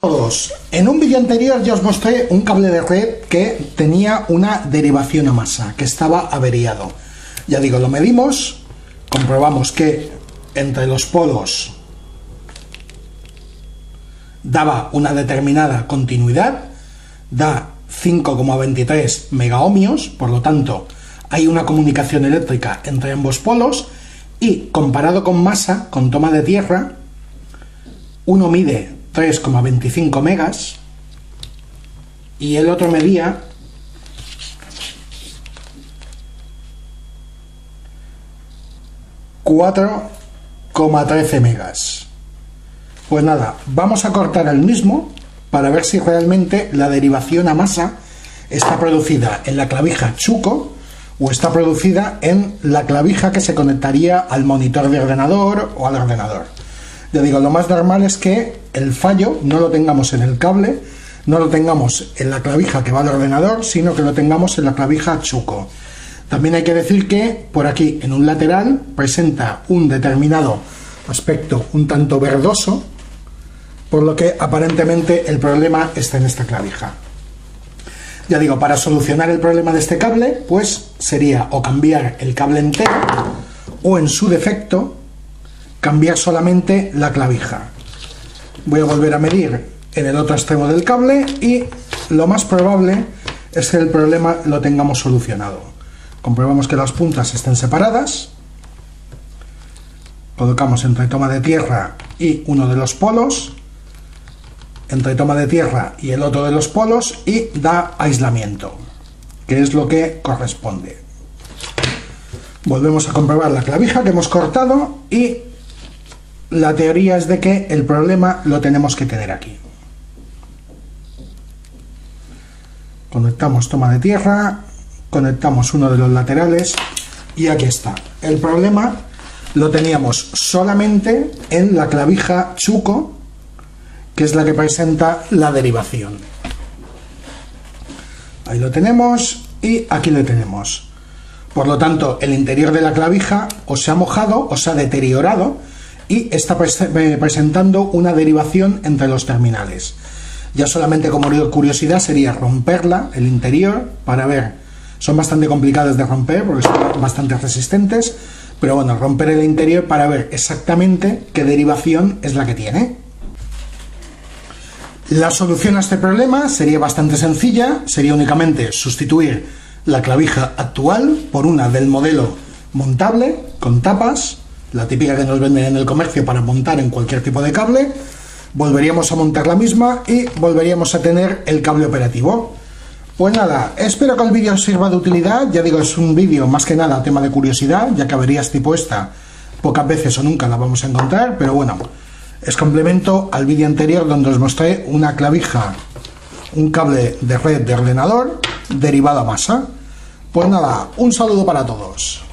Todos. En un vídeo anterior ya os mostré un cable de red que tenía una derivación a masa, que estaba averiado. Ya digo, lo medimos, comprobamos que entre los polos daba una determinada continuidad, da 5,23 megaohmios, por lo tanto hay una comunicación eléctrica entre ambos polos, y comparado con masa, con toma de tierra, uno mide 3,25 megas y el otro medía 4,13 megas. Pues nada, vamos a cortar el mismo para ver si realmente la derivación a masa está producida en la clavija Chuco o está producida en la clavija que se conectaría al monitor de ordenador o al ordenador. Ya digo, lo más normal es que el fallo no lo tengamos en el cable, no lo tengamos en la clavija que va al ordenador, sino que lo tengamos en la clavija Chuco. También hay que decir que por aquí, en un lateral, presenta un determinado aspecto un tanto verdoso, por lo que aparentemente el problema está en esta clavija. Ya digo, para solucionar el problema de este cable, pues sería o cambiar el cable entero o, en su defecto, cambiar solamente la clavija. Voy a volver a medir en el otro extremo del cable y lo más probable es que el problema lo tengamos solucionado. Comprobamos que las puntas estén separadas, colocamos entre toma de tierra y uno de los polos, entre toma de tierra y el otro de los polos, y da aislamiento, que es lo que corresponde. Volvemos a comprobar la clavija que hemos cortado y la teoría es de que el problema lo tenemos que tener aquí. Conectamos toma de tierra, conectamos uno de los laterales y aquí está. El problema lo teníamos solamente en la clavija Chuco, que es la que presenta la derivación. Ahí lo tenemos y aquí lo tenemos. Por lo tanto, el interior de la clavija o se ha mojado o se ha deteriorado y está presentando una derivación entre los terminales. Ya solamente como curiosidad sería romperla, el interior, para ver. Son bastante complicadas de romper porque son bastante resistentes, pero bueno, romper el interior para ver exactamente qué derivación es la que tiene. La solución a este problema sería bastante sencilla, sería únicamente sustituir la clavija actual por una del modelo montable, con tapas, la típica que nos venden en el comercio para montar en cualquier tipo de cable. Volveríamos a montar la misma y volveríamos a tener el cable operativo. Pues nada, espero que el vídeo os sirva de utilidad. Ya digo, es un vídeo más que nada tema de curiosidad, ya que averías tipo esta pocas veces o nunca la vamos a encontrar, pero bueno, es complemento al vídeo anterior donde os mostré una clavija, un cable de red de ordenador derivado a masa. Pues nada, un saludo para todos.